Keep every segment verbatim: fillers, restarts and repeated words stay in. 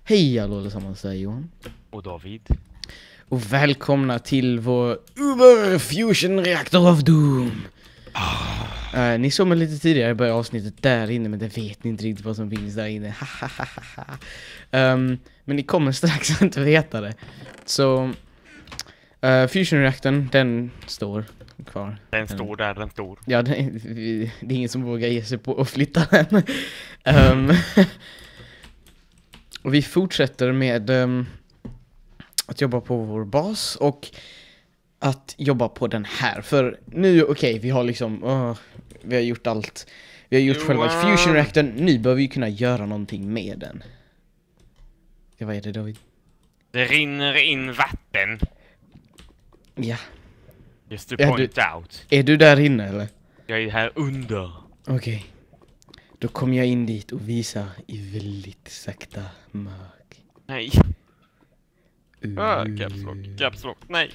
Hej alla allesammans, säger Johan. Och David. Och välkomna till vår Uber Fusion Reactor of Doom. Uh, ni såg mig lite tidigare i början av avsnittet där inne, men det vet ni inte riktigt vad som finns där inne. um, men ni kommer strax inte veta det. Så uh, Fusion Reactorn, den står kvar. Den står där, den står. Ja, det är, det är ingen som vågar ge sig på att flytta den. um, och vi fortsätter med um, att jobba på vår bas och att jobba på den här. För nu, okej, okay, vi har liksom uh, vi har gjort allt. Vi har gjort Johan. själva Fusion Reactorn. Nu behöver vi kunna göra någonting med den. Ja, vad är det, David? Det rinner in vatten. Ja. Just to Är point du- out. Är du där inne, eller? Jag är här under. Okej. Okay. Då kommer jag in dit och visar i väldigt sakta mörk. Nej. Uh. Ah, caps lock, caps lock, nej.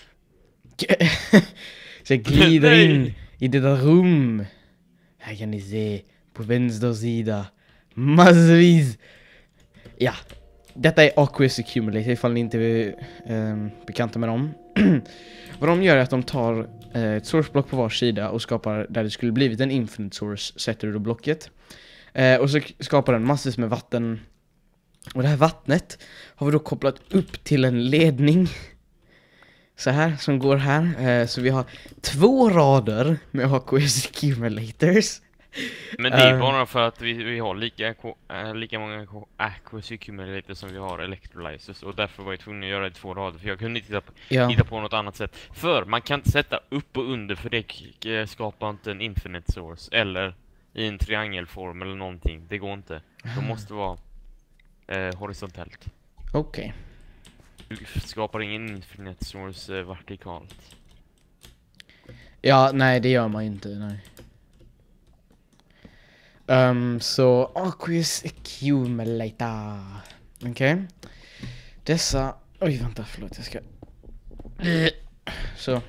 Så jag glider Nej. in i detta rum. Här kan ni se på vänster sida massvis. Ja, detta är Aqueous Accumulator ifall ni inte är um, bekanta med dem. Vad de gör är att de tar uh, ett source-block på var sida och skapar där det skulle blivit en infinite source, sätter du då blocket. Uh, och så skapar den massvis med vatten. Och det här vattnet har vi då kopplat upp till en ledning. Så här, som går här. Eh, så vi har två rader med Aqueous Accumulators. Men det är Uh. bara för att vi, vi har lika, äh, lika många Aqueous Accumulators som vi har Electrolyzers. Och därför var jag tvungen att göra det i två rader. För jag kunde inte hitta på, Ja. hitta på något annat sätt. För man kan inte sätta upp och under, för det k- skapar inte en infinite source. Eller i en triangelform eller någonting. Det går inte. Det måste vara eh, horisontellt. Okej. Du skapar ingen infinite source eh, vertikalt. Ja, nej det gör man inte, nej. Um, så Aqueous Accumulator. Okej. Okay. Dessa... Oj, vänta, förlåt, jag ska... Så.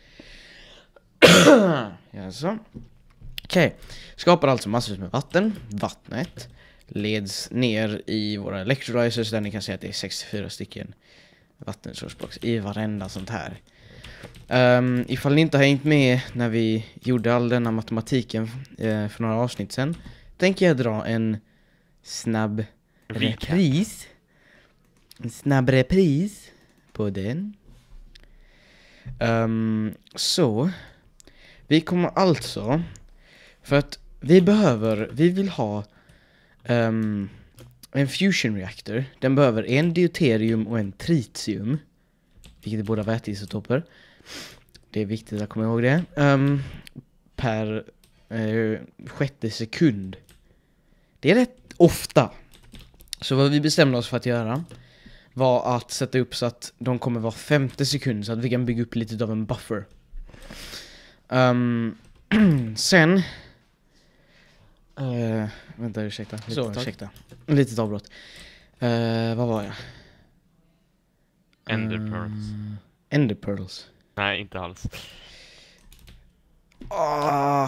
Ja, så. Okej. Okay. Skapar alltså massor med vatten. Vattnet leds ner i våra electrolyzers där ni kan se att det är sextiofyra stycken vattensourceblocks i varenda sånt här. Um, ifall ni inte har hängt med när vi gjorde all denna matematiken uh, för några avsnitt sen, tänker jag dra en snabb repris. En snabb repris på den. Um, så vi kommer alltså, för att vi behöver, vi vill ha um, en fusion reactor. Den behöver en deuterium och en tritium, vilket är båda väteisotoper. Det är viktigt att komma ihåg det. Um, per uh, sjätte sekund. Det är rätt ofta. Så vad vi bestämde oss för att göra var att sätta upp så att de kommer vara femte sekund, så att vi kan bygga upp lite av en buffer. Um, sen uh, vänta, ursäkta. Så, ursäkta. En litet avbrott. Uh, vad var jag? Ender pearls. Uh, Ender pearls. Nej, inte alls. Ah.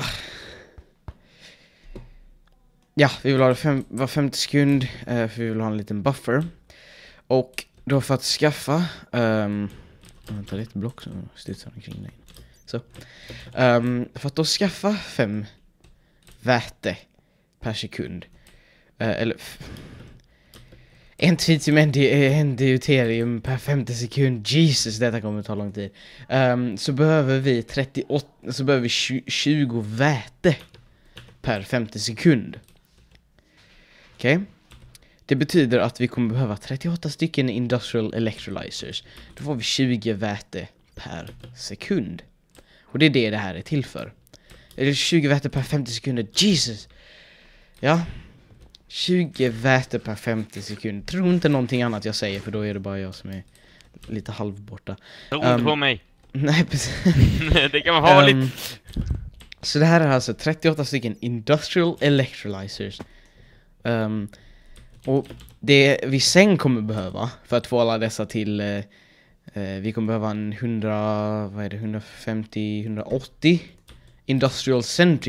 Ja, vi vill ha det fem, var femte sekund, uh, för vi vill ha en liten buffer. Och då för att skaffa um, vänta, ett block som studsar omkring dig. Så. Um, för att då skaffa fem väte per sekund. Uh, eller f- en tritium, en, de- en deuterium per femte sekund. Jesus, detta kommer att ta lång tid. Um, så behöver vi trettioåtta, så behöver vi tjugo väte per femte sekund. Okej. Okay. Det betyder att vi kommer behöva trettioåtta stycken industrial electrolyzers. Då får vi tjugo väte per sekund. Och det är det det här är till för. Eller tjugo väte per femtio sekunder. Jesus! Ja. tjugo väte per femtio sekund. Tro inte någonting annat jag säger, för då är det bara jag som är lite halvborta. Tro inte Um, på mig. Nej, precis. Det kan vara farligt. Um, så det här är alltså trettioåtta stycken industrial electrolyzers. Um, och det vi sen kommer behöva för att få alla dessa till uh, uh, vi kommer behöva en hundra, vad är det, hundrafemtio hundraåttio industrial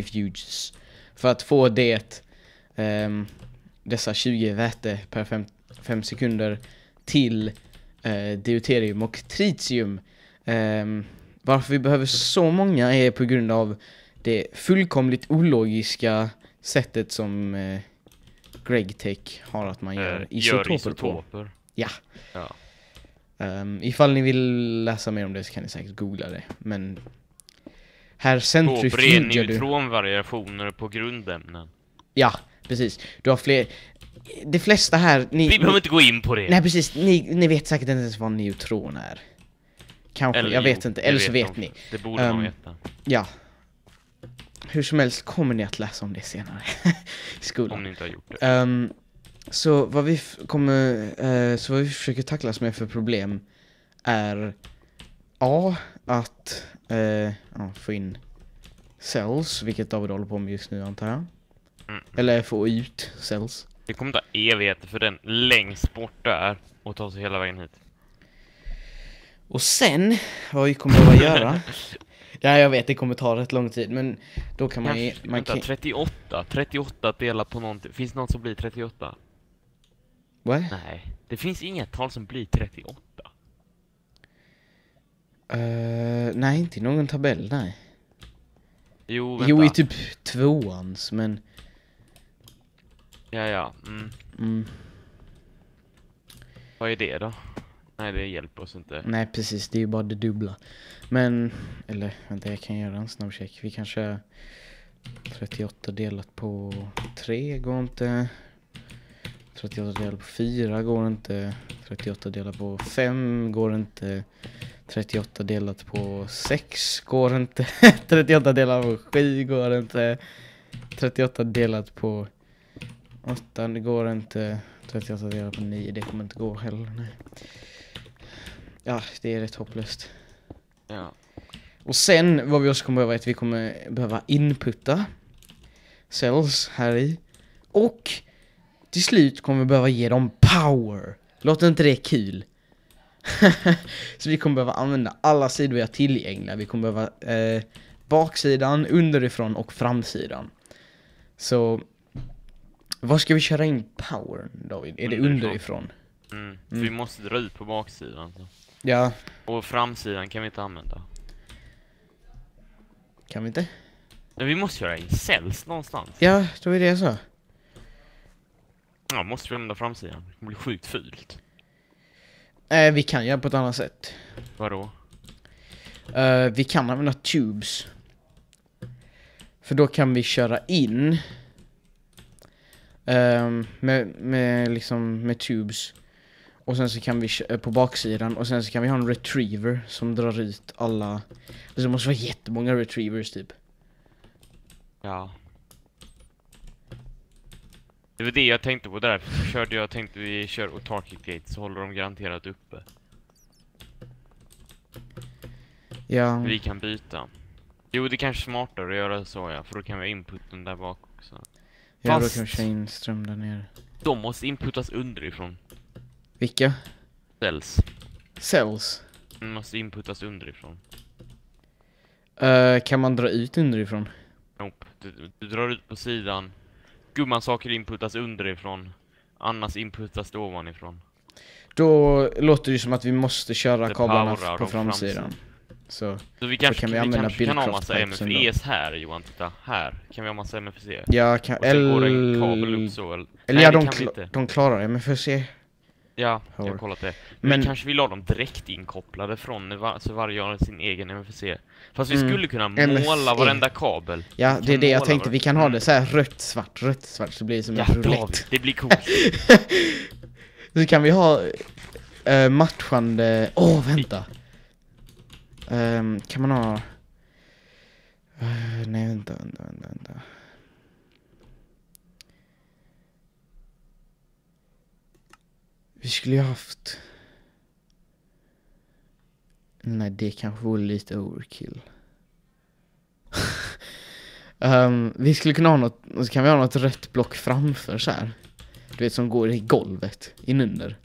centrifuges för att få det um, dessa tjugo väte per fem, fem sekunder till eh, deuterium och tritium. Eh, varför vi behöver så många är på grund av det fullkomligt ologiska sättet som eh, GregTech har att man gör Eh, isotoper, gör isotoper. på. Ja. Ja. Um, ifall ni vill läsa mer om det så kan ni säkert googla det. Men här centrifugear du... neutronvariationer på grundämnen. Ja, precis. Du har fler... De flesta här... Ni, Vi behöver ni... inte gå in på det. Nej, precis. Ni, ni vet säkert inte ens vad en neutron är. Kanske, Eller jag jo, vet inte. Eller så vet de. ni. Det borde Um, man veta. Ja. Hur som helst kommer ni att läsa om det senare i skolan. Om ni inte har gjort det. Um, så vad vi f- kommer uh, så vad vi försöker tacklas med för problem är A, att uh, ja, få in cells, vilket David håller på med just nu antar jag. Mm. Eller få ut cells. Det kommer ta evigheter för den längst bort där och ta sig hela vägen hit. Och sen, vad vi kommer behöva göra. Ja, jag vet, det kommer ta rätt lång tid, men då kan man ju... Kanske, Man vänta, kan... trettioåtta. trettioåtta delat på någonting. Finns det något som blir trettioåtta? What? Nej, det finns inget tal som blir trettioåtta. Uh, nej, inte i någon tabell, nej. Jo, vänta. Jo, i typ tvåans, men... Ja, ja. Mm. Mm. Vad är det då? Nej, det hjälper oss inte. Nej, precis, det är ju bara det dubbla. Men, eller vänta, jag kan göra en snabb check. Vi kan köra trettioåtta delat på tre går inte. trettioåtta delat på fyra går inte. trettioåtta delat på fem går inte. trettioåtta delat på sex går inte. trettioåtta delat på sju går inte. trettioåtta delat på åtta det går inte. trettioåtta delat på nio, det kommer inte gå heller. Nej. Ja, det är rätt hopplöst. Ja. Och sen vad vi också kommer behöva är att vi kommer behöva inputta cells här i. Och till slut kommer vi behöva ge dem power. Låter inte det kul? Så vi kommer behöva använda alla sidor vi har tillgängliga. Vi kommer behöva eh, baksidan, underifrån och framsidan. Så vad ska vi köra in power, David? Är det Underifrån. underifrån? Mm. Mm. Vi måste dra ut på baksidan. Så. Ja, Och framsidan kan vi inte använda. kan vi inte? Men vi måste göra in cells någonstans. Ja, då är det jag sa. Ja, måste vi använda framsidan. Det blir sjukt fult. Eh, vi kan göra på ett annat sätt. Vadå? Uh, vi kan använda tubes. För då kan vi köra in um, med, med liksom med tubes. Och sen så kan vi kö- på baksidan. Och sen så kan vi ha en retriever som drar ut alla. Det måste vara jättemånga retrievers typ. Ja. Det var det jag tänkte på där. Så körde jag tänkte vi kör autarkic gate så håller de garanterat uppe. Ja, Vi kan byta. Jo, det är kanske smartare att göra så, ja. För då kan vi ha inputen där bak också. ja då fast- kan vi köra in ström där nere. De måste inputas underifrån. Vilka? Cells. Cells. De måste inputas underifrån. Uh, kan man dra ut underifrån? Nope. Du, du drar ut på sidan. Gumman saker inputas underifrån. Annars inputas det ovanifrån. Då låter det som att vi måste köra Det kablarna powerar på de framsidan. framsidan. Så Så vi kanske kan kan, vi vi använda kanske kan ha Billcraft massa M pipes F ändå. Es här, Johan. Titta, här kan vi ha massa M F C. jag kan... Och sen går det en L- kabel upp så. Eller, Eller Nej, ja, det de, kan vi kla- inte. de klarar det, men för att se. Ja, jag Hör. har kollat det. Men, Men- vi kanske vill ha dem direkt inkopplade från var, så varje har sin egen M F C. Fast vi Mm. skulle kunna M F C. måla varenda kabel. Ja, Vi det är kan det jag måla tänkte. var- Vi kan ha det Mm. så här rött, svart, rött, svart. Så blir det som Ja, en David, roulette. det blir coolt. Så kan vi ha uh, matchande... Åh, oh, vänta. Um, kan man ha... Uh, nej, vänta, vänta, vänta, vänta. Vi skulle ju haft... Nej, det kanske vore lite overkill. um, vi skulle kunna ha något... Och så kan vi ha något rött block framför så här. Du vet, som går i golvet inunder.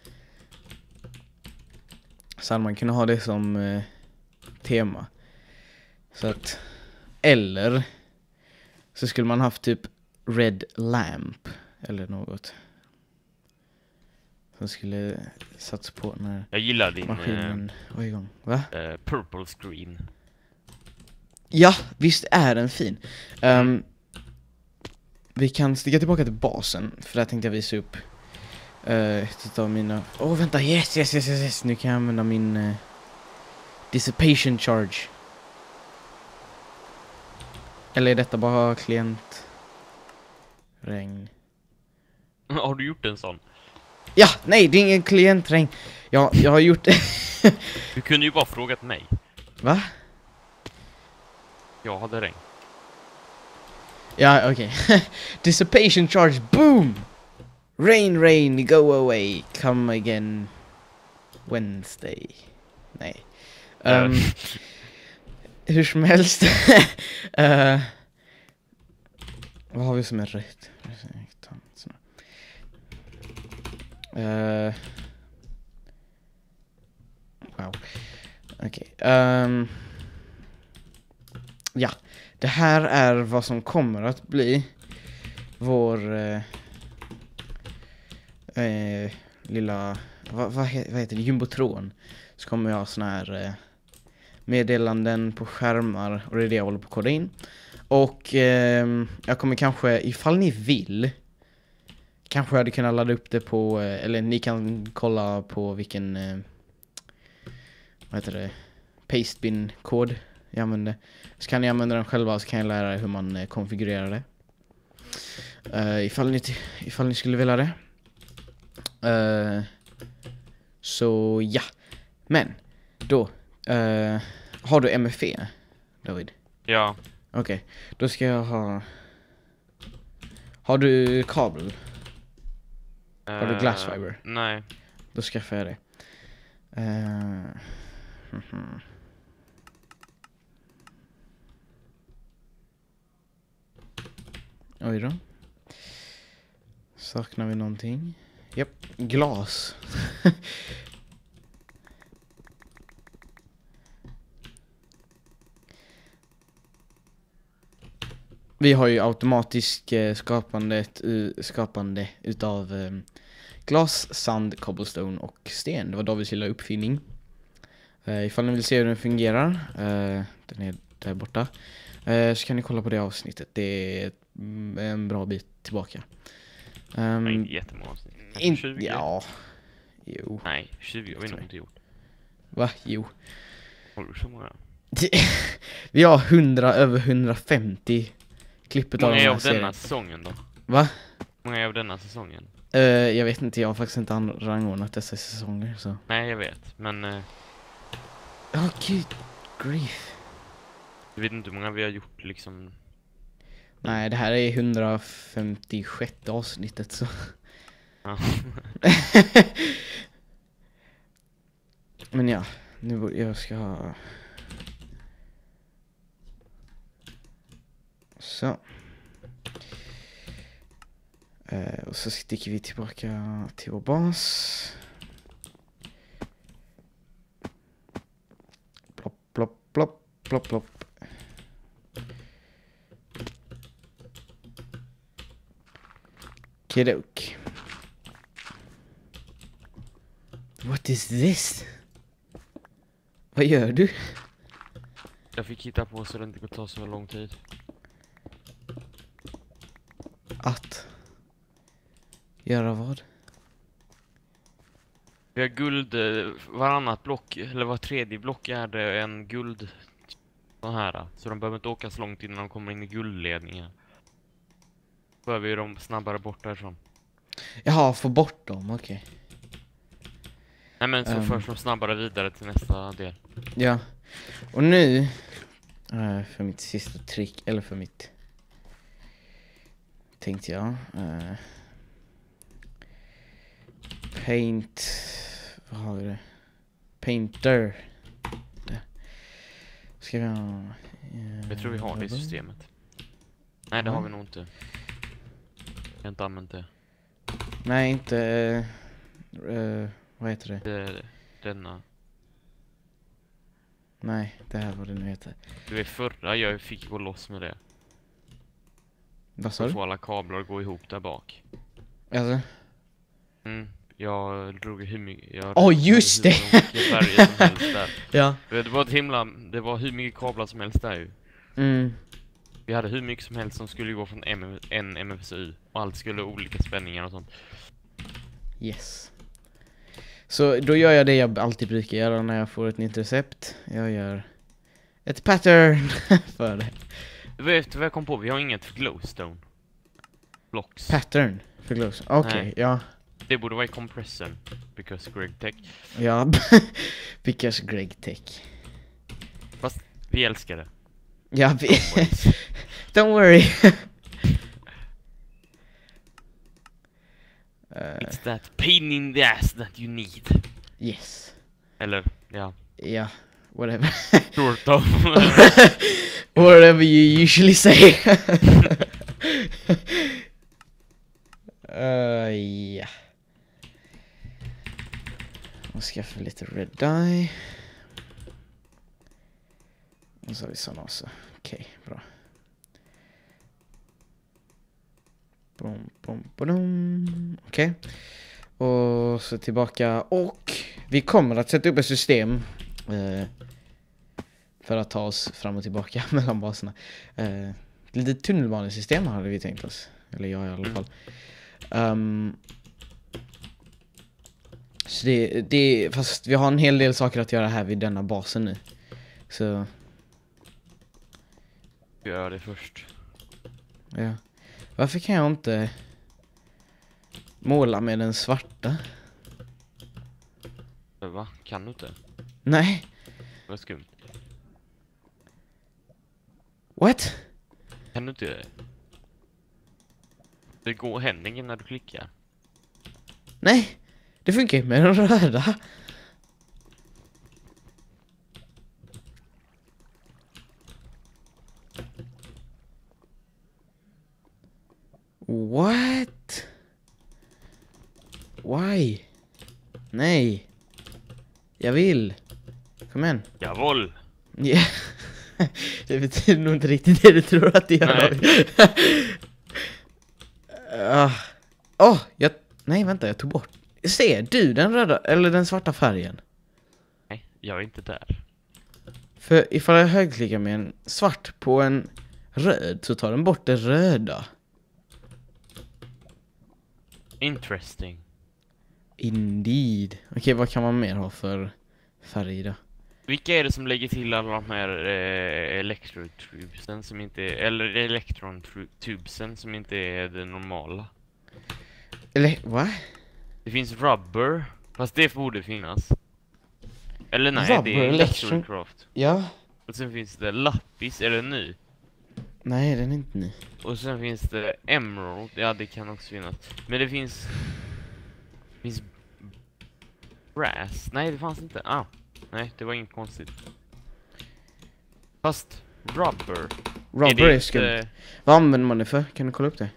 Så hade man kunnat ha det som eh, tema. Så att... Eller... Så skulle man haft typ Red Lamp. Eller något. som skulle satsa på när Jag gillar din maskinen var igång. Va? eh, purple screen. Ja, visst är den fin. Um, vi kan sticka tillbaka till basen, för där tänkte jag visa upp uh, ett av mina... Åh, oh, vänta, yes, yes, yes, yes, yes. Nu kan jag använda min uh, dissipation charge. Eller är detta bara klient regn? Har du gjort en sån? Ja, nej, det är ingen klientregn. Ja, jag har gjort det. Du kunde ju bara frågat mig. Va? Jag hade regn. Ja, okej. Okay. Dissipation charge, boom! Rain, rain, go away, come again Wednesday. Nej. Um, Uh. hur som helst. uh, vad har vi som är rätt? Uh, wow. Okej. Okay. Um, ja. Det här är vad som kommer att bli vår eh, eh, lilla, vad, vad, he, vad heter det, jumbotron. Så kommer jag ha såna här eh, meddelanden på skärmar, och det är det jag håller på att koda in. Och eh, jag kommer kanske, ifall ni vill, kanske jag hade kunnat ladda upp det på, eh, eller ni kan kolla på vilken, eh, vad heter det, pastebin-kod jag använder. Så kan ni använda den själva, så kan jag lära er hur man eh, konfigurerar det. Uh, ifall, ni ifall ni skulle vilja det. Uh, så ja. Men då uh, har du M F E, David? Ja. Okej, okay. Då ska jag ha... Har du kabel? Uh, har du glassfiber? Nej. Då skaffar jag det. Uh, mm-hmm. Oj då. Saknar vi någonting? Japp, glas. Vi har ju automatiskt eh, skapandet, uh, skapande utav eh, glas, sand, cobblestone och sten. Det var Davids lilla uppfinning. Uh, ifall ni vill se hur den fungerar, uh, den är där borta, uh, så kan ni kolla på det avsnittet. Det är en bra bit tillbaka. Um, Nej, inte jättemånga avsnitt. In, tjugo? ja. Jo. Nej, tjugo har vi nog inte gjort. Va? Jo. Har du så många? Vi har hundra, över hundrafemtio klippet av den här den är här av serien. denna säsongen då? Va? Många är av denna säsongen? Uh, jag vet inte, jag har faktiskt inte rangordnat dessa säsonger, så. Nej, jag vet, men... Uh... Oh, gud. Grief. Jag vet inte hur många vi har gjort, liksom... Nej, det här är hundrafemtiosjätte avsnittet, så... Ja. Men ja, nu jag ska ha... Så. Uh, och så sticker vi tillbaka till vår bas. Plopp, plopp, plopp, plopp, plopp. Kidok. What is this? Vad gör du? Jag fick hitta på så det inte går ta så lång tid. Att göra vad? Vi har guld, eh, varannat block, eller var tredje block är det en guld så här. Så de behöver inte åka så långt innan de kommer in i guldledningen. Då behöver vi dem snabbare bort därifrån. Jaha, få bort dem, okej. Okay. Nej men så um, förs de snabbare vidare till nästa del. Ja, och nu uh, för mitt sista trick, eller för mitt tänkte jag uh, paint, vad har vi det? Painter. Där. Ska vi ha uh, Jag tror vi har det i systemet. Nej, det har vi nog inte. Jag har inte använt det. Nej, inte uh, uh, vad heter det? det? Denna. Nej, det här vad det nu heter. Det är förra, jag fick gå loss med det. Vad sa du? Få alla kablar att gå ihop där bak. Alltså? Mm. Jag drog hur mycket... Jag Åh, oh, just det! Färger som helst där. Ja. Det var ett himla... Det var hur mycket kablar som helst där ju. Mm. Vi hade hur mycket som helst som skulle gå från M- en M F S U. Och allt skulle ha olika spänningar och sånt. Yes. Så då gör jag det jag alltid brukar göra när jag får ett nytt recept. Jag gör ett pattern för det. Du vet vad jag kom på? Vi har inget glowstone. Blocks. Pattern för glowstone. Okej, okay, ja. Det borde vara i kompressorn. Because Greg Tech. Ja, because Greg Tech. Fast vi älskar det. Ja, vi... Don't worry. uh, It's that pain in the ass that you need. Yes. Eller, ja. Ja, whatever. Sort of. Whatever you usually say. uh, ja. Och skaffa lite red dye. Och så har vi såna också. Okej, okay, bra. Bom, bom, bom. Okej. Okay. Och så tillbaka. Och vi kommer att sätta upp ett system eh, för att ta oss fram och tillbaka mellan baserna. Eh, lite tunnelbanesystem hade vi tänkt oss. Eller jag i alla fall. Um, så det, det, fast vi har en hel del saker att göra här vid denna basen nu. Så... Gör det först. Ja. Varför kan jag inte måla med den svarta? Va? Kan du inte? Nej. Vad skumt. What? Kan du inte det? Det går händningen när du klickar. Nej. Det funkar med den röda. What? Why? Nej. Jag vill. Kom igen. Jawohl. Yeah. Det betyder nog inte riktigt det du tror att det gör. Nej. uh. oh, jag... Nej, vänta, jag tog bort. Ser du den röda eller den svarta färgen? Nej, jag är inte där. För ifall jag högklickar med en svart på en röd så tar den bort det röda. Interesting. Indeed. Okej, okay, vad kan man mer ha för färg då? Vilka är det som lägger till alla de här eh, elektrotubesen som inte är, eller elektrontubesen som inte är det normala? Eller, vad? Det finns rubber, fast det borde finnas. Eller nej, rubber, det är elektron... Craft. Ja. Och sen finns det lappis, eller ny. Nej, den är inte ny. Och sen finns det emerald, ja det kan också finnas. Men det finns... finns... brass, nej det fanns inte. Ah, nej det var inget konstigt. Fast rubber. Rubber är, är skumt. Inte... Vad använder man det för? Kan du kolla upp det?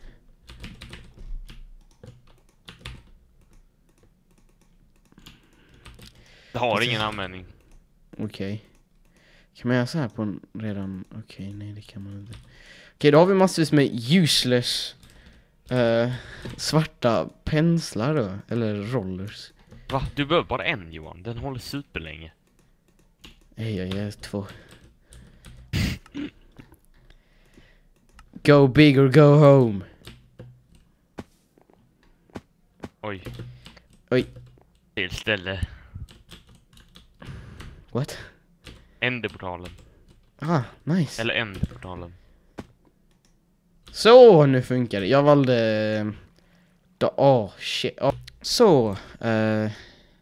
Det har ingen användning. Okej. Okay. Kan man göra så här på en redan... Okej, okay, nej det kan man inte. Okej, okay, då har vi massvis med useless uh, svarta penslar då. Eller rollers. Va? Du behöver bara en, Johan. Den håller superlänge. Nej, jag ger två. Go big or go home. Oj. Oj. Till ställe. What? Enderportalen. Ah, nice. Eller enderportalen. Så, nu funkar det. Jag valde... Åh, oh, shit. Oh. Så. Uh...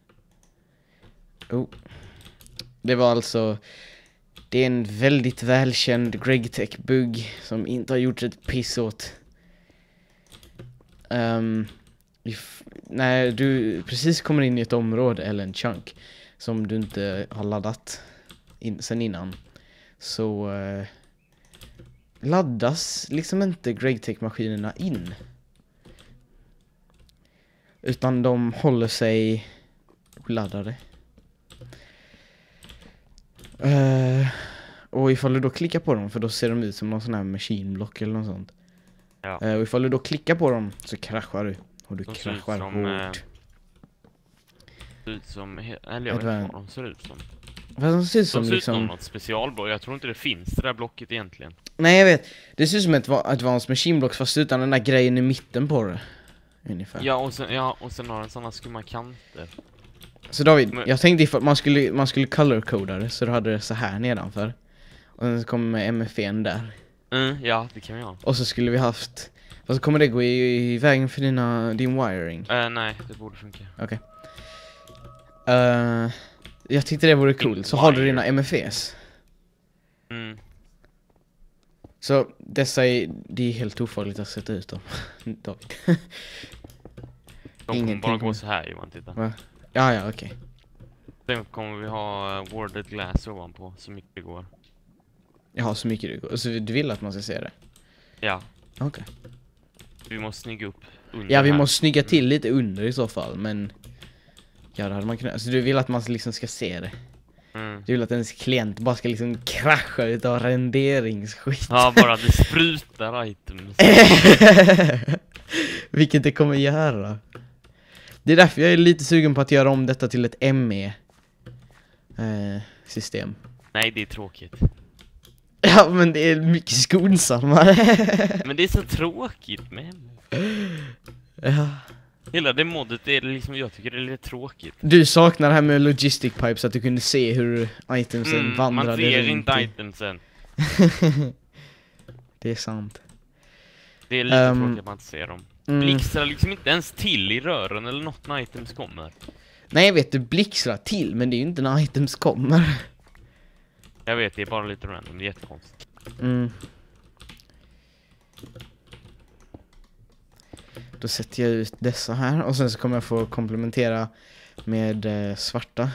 Oh. Det var alltså... Det är en väldigt välkänd GregTech-bugg som inte har gjort ett piss åt. Um, if, när du precis kommer in i ett område eller en chunk som du inte har laddat in, sen innan, så uh, laddas liksom inte GregTech-maskinerna in. Utan de håller sig laddade. Uh, och ifall du då klickar på dem, för då ser de ut som någon sån här machine block eller något sånt. Ja. Uh, och ifall du då klickar på dem så kraschar du. Och du de kraschar som, hårt. ser ut som, he- eller jag vet inte vad de ser ut som. Vad de ser ut som De ser ut liksom... som något specialblock. Jag tror inte det finns det där blocket egentligen. Nej, jag vet. Det ser ut som ett va- Advanced Machine Blocks fast utan den där grejen i mitten på det. Ungefär. Ja, och sen, ja, och sen har den sådana skumma kanter. Så David, Men- jag tänkte ifall man skulle, man skulle color-coda det så du hade det så här nedanför. Och sen så kommer M F N där. Mm, ja, det kan vi göra. Och så skulle vi haft... Och så kommer det gå i, i vägen för dina, din wiring. Uh, nej, det borde funka. Okej. Okay. Uh, jag tyckte det vore coolt. Så har du dina M F Es. Mm. Så dessa är, det är helt ofarligt att sätta ut dem. David. De kommer Ingenting bara kommer- gå så här, Johan, titta. Va? Ja, ja, okej. Okay. Sen kommer vi ha uh, worded glass ovanpå, så mycket det går. Jag har så mycket det går. Så du vill att man ska se det? Ja, Okej. Okay. vi måste snygga upp under Ja, vi här. måste snygga till lite under i så fall, men... Ja, det hade man kunnat... Alltså du vill att man liksom ska se det. Mm. Du vill att ens klient bara ska liksom krascha utav renderingsskit. Ja, bara det sprutar items. Vilket det kommer göra. Det är därför jag är lite sugen på att göra om detta till ett M E-system. Nej, det är tråkigt. Ja, men det är mycket skonsammare. Men det är så tråkigt med Ja. hela det modet är liksom, jag tycker det är lite tråkigt. Du saknar det här med logistic pipes, så att du kunde se hur itemsen Mm, vandrade man ser runt inte i- itemsen. Det är sant. Det är lite Ehm, tråkigt att man inte ser dem. Mm. Blixtrar liksom inte ens till i rören eller något när items kommer. Nej, jag vet, du blixtrar till, men det är ju inte när items kommer. Jag vet, det är bara lite random, det är jättekonstigt. Mm. Då sätter jag ut dessa här och sen så kommer jag få komplementera med eh, svarta.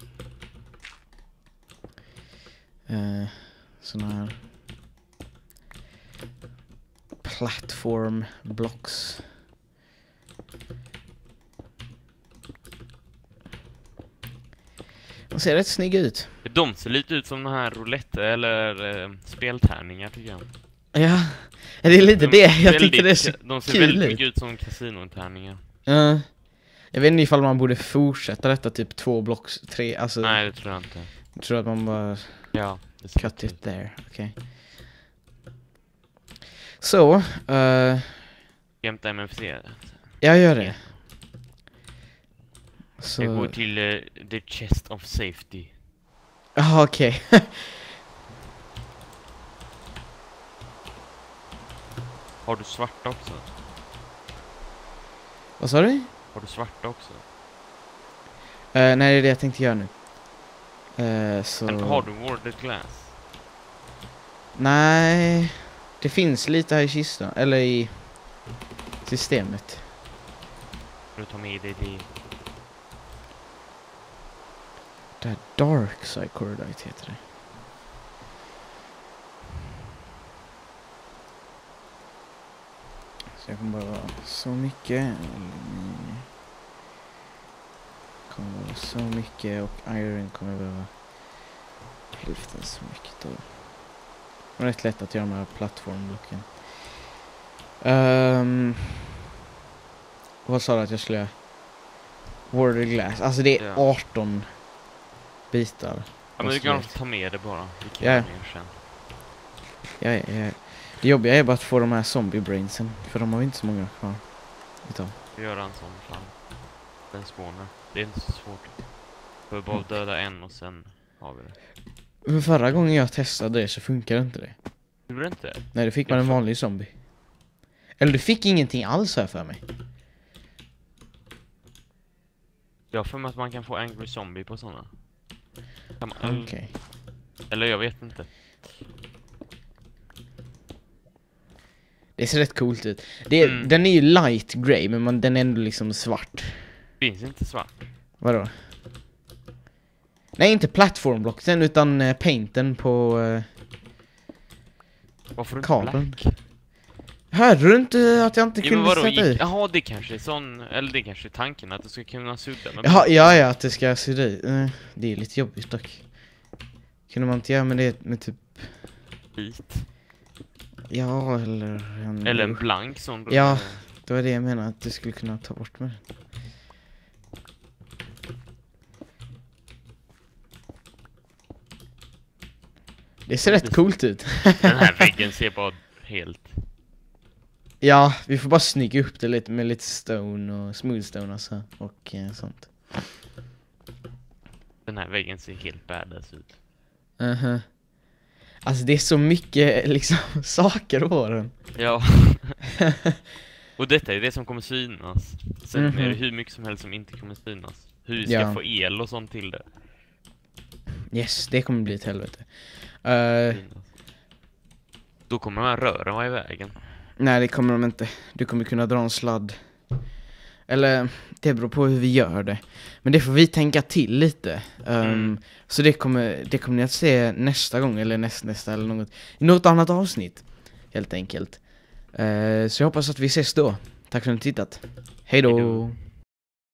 Eh, såna här platform blocks. De ser rätt snygga ut. De ser lite ut som den här roulette eller eh, speltärningar tycker jag. Ja, det är lite De det. Jag väldigt- tyckte det så De ser kul väldigt ut. mycket ut som kasinotärningar. Ja. Jag vet inte ifall man borde fortsätta detta typ två blocks, tre, alltså Nej, det tror jag inte. jag tror att man bara Ja, det ser cut ut. it there, okej. Så, uh, Jämta M F C. jag gör det. Så, Jag går till eh, the chest of safety. jaha, okej. Har du svarta också? Vad sa du? Har du svarta också? Uh, nej, det är det jag tänkte göra nu. Uh, så... Men har du warded glass? Nej, det finns lite här i kistan, eller i systemet. Du tar med dig det. Det här Dark Psychordite heter det. Så jag kommer bara vara så mycket. Aluminium. Kommer vara så mycket och iron kommer vara hälften så mycket då. Det är rätt lätt att göra de här plattformblocken. Um, vad sa du att jag skulle göra? Warded glass. Alltså det är Ja. arton bitar. Ja, men du Måste kan jag- ta med det bara. Vi kan Ja. göra det sen. Ja, ja, ja. Det jobbiga är bara att få de här zombie brainsen. För de har ju inte så många kvar. Utav. Vi gör en sån fan. Den spånar. Det är inte så svårt. För bara Mm. döda en och sen har vi det. Men förra gången jag testade det så funkar inte det. Gjorde det inte? Nej, det fick man Jag en får- vanlig zombie. Eller du fick ingenting alls här för mig. Jag har för mig att man kan få angry zombie på såna. Kan man, Okej. Eller jag vet inte. Det ser rätt coolt ut. Det är, Mm. Den är ju light grey, men man, den är ändå liksom svart. Finns inte svart. Vadå? Nej, inte platformblocken utan uh, painten på... Uh, Varför inte kabeln. black? hörde du inte att jag inte Ja, men kunde vadå? sätta Gick, ut? jaha, det kanske är sån... Eller det kanske är tanken att du ska kunna sudda med. Jaha, ja, ja, att det ska se ut. Uh, det är lite jobbigt dock. Kunde man inte göra med det med typ... Bit. Ja, eller... En, Eller en blank sån. då- Ja. Det var det jag menade, att du skulle kunna ta bort med. Det ser rätt coolt ut. Den här väggen ser bara helt... Ja, vi får bara snygga upp det lite med lite stone och smooth stone alltså, och eh, sånt. Den här väggen ser helt badass ut. Uh-huh. Alltså det är så mycket liksom saker på den. Ja. Och detta är det som kommer synas. Sen Mhm. är det hur mycket som helst som inte kommer synas. Hur vi ska Ja. få el och sånt till det. Yes, det kommer bli ett helvete. Uh, Då kommer de här rören vara i vägen. nej, det kommer de inte. Du kommer kunna dra en sladd. Eller, det beror på hur vi gör det. Men det får vi tänka till lite. Um, Mm. Så det kommer, det kommer ni att se nästa gång, eller näst, nästa eller något. I något annat avsnitt, helt enkelt. Uh, så jag hoppas att vi ses då. Tack för att ni har tittat. Hej då! Hej då.